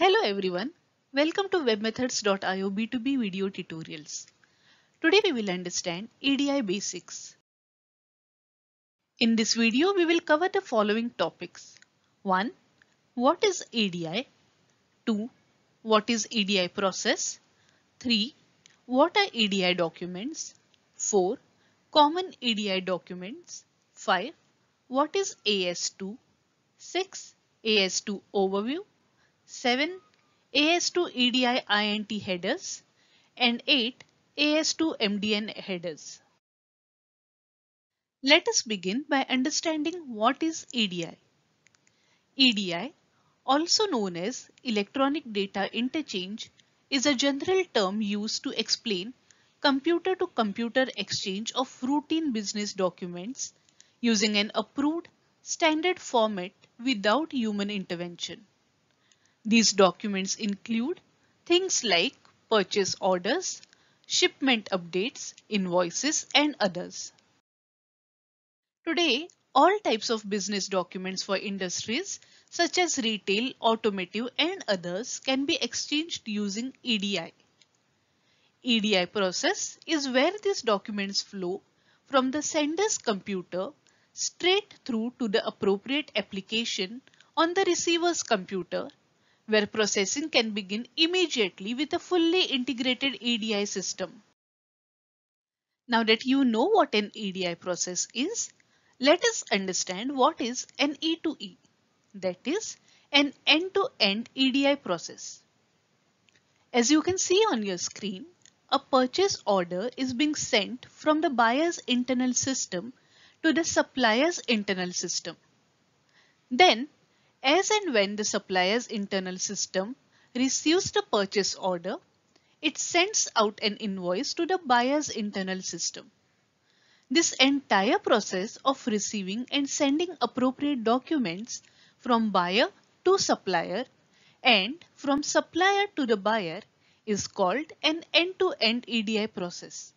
Hello everyone, welcome to webmethods.io B2B video tutorials. Today we will understand EDI basics. In this video we will cover the following topics. 1. What is EDI? 2. What is EDI process? 3. What are EDI documents? 4. Common EDI documents. 5. What is AS2? 6. AS2 overview. 7. AS2 EDI INT headers and 8. AS2 MDN headers. Let us begin by understanding what is EDI. EDI, also known as Electronic Data Interchange, is a general term used to explain computer-to-computer exchange of routine business documents using an approved standard format without human intervention. These documents include things like purchase orders, shipment updates, invoices, and others. Today, all types of business documents for industries such as retail, automotive, and others can be exchanged using EDI. EDI process is where these documents flow from the sender's computer straight through to the appropriate application on the receiver's computer, where processing can begin immediately with a fully integrated EDI system. Now that you know what an EDI process is, let us understand what is an E2E, that is, an end-to-end EDI process. As you can see on your screen, a purchase order is being sent from the buyer's internal system to the supplier's internal system. Then, as and when the supplier's internal system receives the purchase order, it sends out an invoice to the buyer's internal system. This entire process of receiving and sending appropriate documents from buyer to supplier and from supplier to the buyer is called an end-to-end EDI process.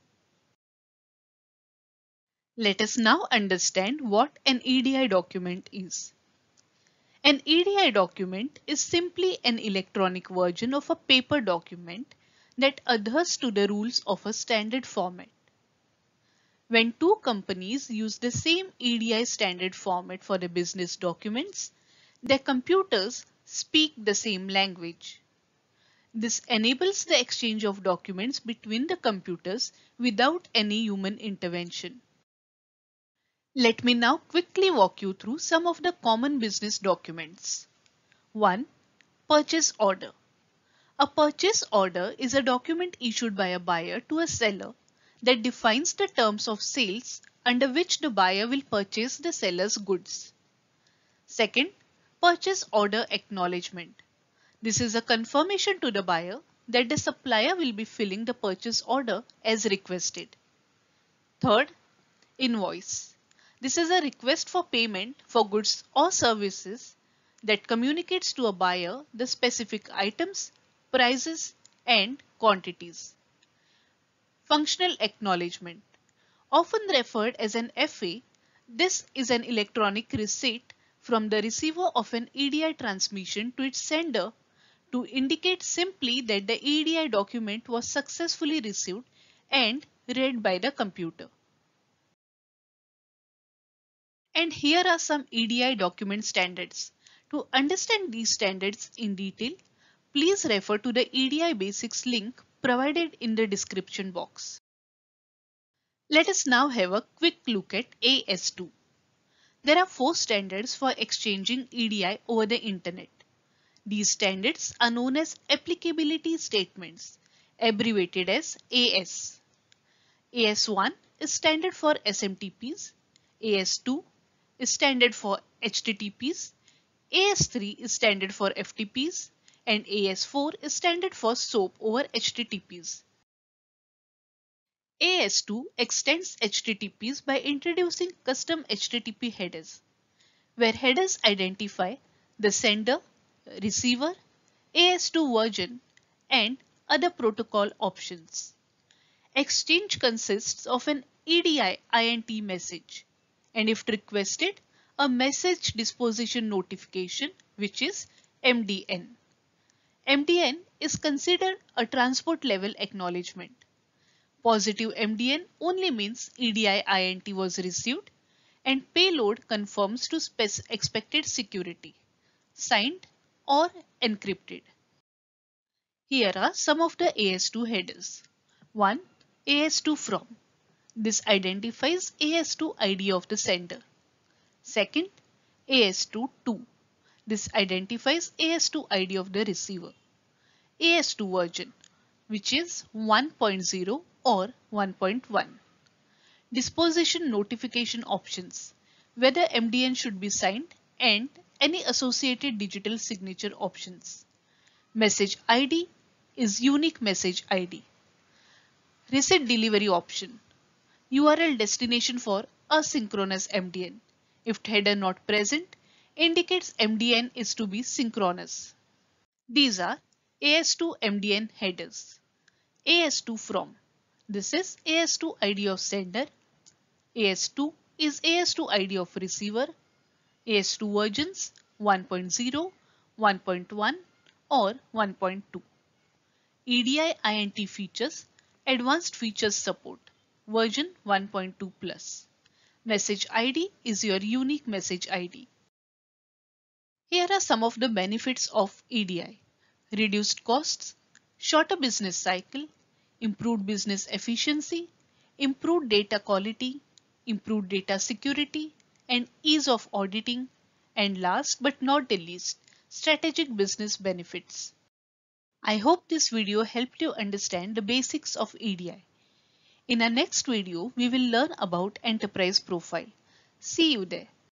Let us now understand what an EDI document is. An EDI document is simply an electronic version of a paper document that adheres to the rules of a standard format. When two companies use the same EDI standard format for the business documents, their computers speak the same language. This enables the exchange of documents between the computers without any human intervention. Let me now quickly walk you through some of the common business documents. 1. Purchase order. A purchase order is a document issued by a buyer to a seller that defines the terms of sales under which the buyer will purchase the seller's goods. Second, purchase order acknowledgement. This is a confirmation to the buyer that the supplier will be filling the purchase order as requested. Third, invoice. This is a request for payment for goods or services that communicates to a buyer the specific items, prices, and quantities. Functional acknowledgement. Often referred as an FA, this is an electronic receipt from the receiver of an EDI transmission to its sender to indicate simply that the EDI document was successfully received and read by the computer. And here are some EDI document standards. To understand these standards in detail, please refer to the EDI Basics link provided in the description box. Let us now have a quick look at AS2. There are 4 standards for exchanging EDI over the internet. These standards are known as applicability statements, abbreviated as AS. AS1 is standard for SMTPs, AS2 is standard for HTTPs, AS3 is standard for FTPs, and AS4 is standard for SOAP over HTTPs. AS2 extends HTTPs by introducing custom HTTP headers, where headers identify the sender, receiver, AS2 version, and other protocol options. Exchange consists of an EDI INT message, and if requested, a message disposition notification, which is MDN. MDN is considered a transport level acknowledgement. Positive MDN only means EDI-INT was received and payload conforms to expected security, signed or encrypted. Here are some of the AS2 headers. 1. AS2 from. This identifies AS2 ID of the sender. Second, AS2 to. This identifies AS2 ID of the receiver. AS2 version, which is 1.0 or 1.1. Disposition notification options, whether MDN should be signed and any associated digital signature options. Message ID is unique message ID. Reset delivery option, URL destination for asynchronous MDN. If header not present, indicates MDN is to be synchronous. These are AS2 MDN headers. AS2 from. This is AS2 ID of sender. AS2 is AS2 ID of receiver. AS2 versions 1.0, 1.1 or 1.2. EDI-INT features, advanced features support, version 1.2 plus. Message ID is your unique message ID. Here are some of the benefits of EDI. Reduced costs, shorter business cycle, improved business efficiency, improved data quality, improved data security, and ease of auditing, and last but not the least, strategic business benefits. I hope this video helped you understand the basics of EDI. In our next video, we will learn about enterprise profile. See you there.